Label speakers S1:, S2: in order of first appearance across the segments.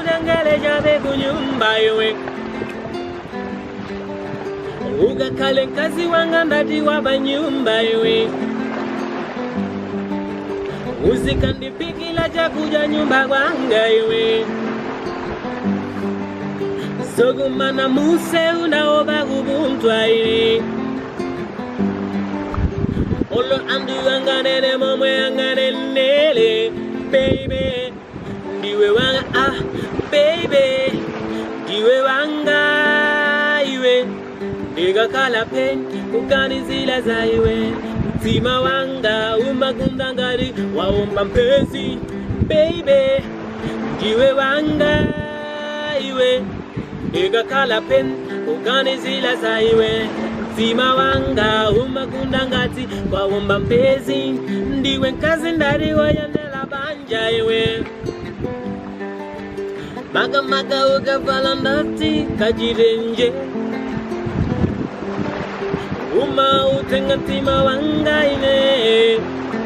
S1: nangele jabe kunyumba iwe uga kale nkazi wanga ndati waba nyumba iwe uzikandipikila chakuja nyumba kwanga iwe sogumana muse unaoba kubuntwa iwe olo andu anganene momwe anganenele baby diwe wanga baby diwe wanga iwe ega kala pen ukanizila za iwe tima wanga umagundangari waomba mpezi baby diwe wanga iwe ega kala pen ukanizila za iwe tima wanga umagundangati waomba mpezi ndiwe nkazi ndari wayandela banja iwe maga maga ugavala ndati kajirenje uma utenga tima wanga ine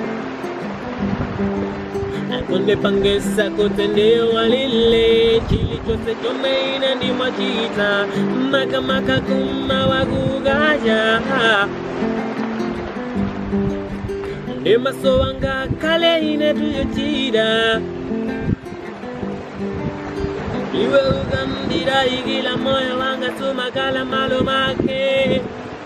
S1: akonde pangesa kotende walile chili chose chomeine ndi mwachita maka maka kuma wagugaja nde maso wanga kale ine tuyochida iwe ugandira igila moyo wanga tumakala malo make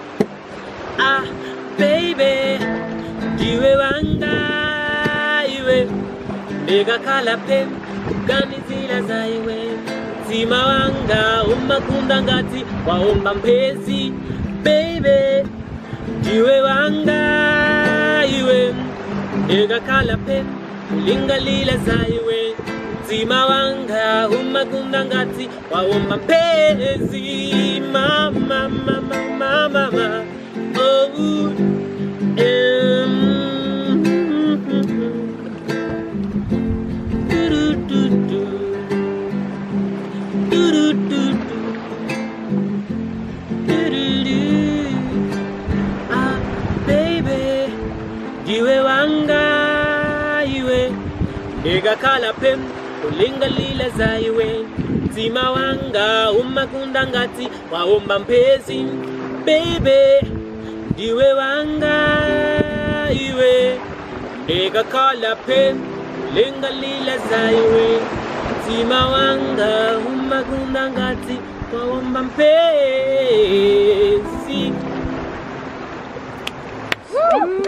S1: baby diwe wanga iwe nega kala pen ukanizila za iwe tima wanga umakunda ngati waomba mpezi baby diwe wanga iwe nega kala pen ulingalila za iwe tima wanga umakunda ngati waomba mpezi mama mama mama oh baby diwe wanga iwe ega kala pen ulinga lila za iwe tima wanga umakunda ngati waomba mpezi baby diwe wanga iwe ega kala pen ulinga lila za iwe tima wanga umakunda ngati waomba mpezi